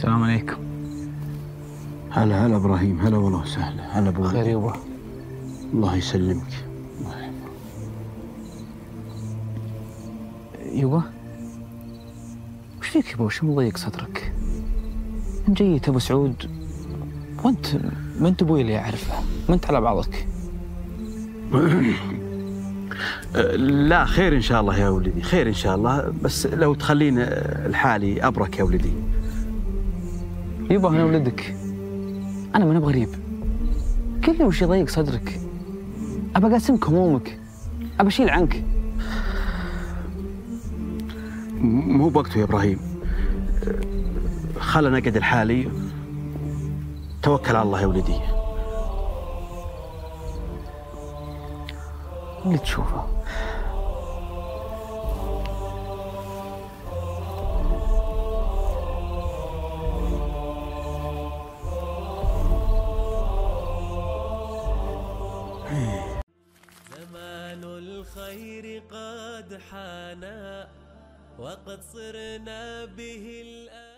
السلام عليكم. هلا هلا ابراهيم، هلا والله وسهلا. هلا ابو خير يابا. الله يسلمك. يابا وش فيك يابا؟ وش مضيق صدرك؟ من جيت ابو سعود وانت ما انت ابوي اللي اعرفه، ما انت على بعضك. لا خير ان شاء الله يا ولدي، خير ان شاء الله، بس لو تخليني لحالي ابرك يا ولدي. يابا انا ولدك، انا ما ابغى غريب. قل لي وش يضيق صدرك؟ ابى اقاسمك همومك، ابى اشيل عنك. مو بوقته يا ابراهيم، خلنا نقعد لحالي. توكل على الله يا ولدي. اللي تشوفه. زمان الخير قد حانا وقد صرنا به الآن.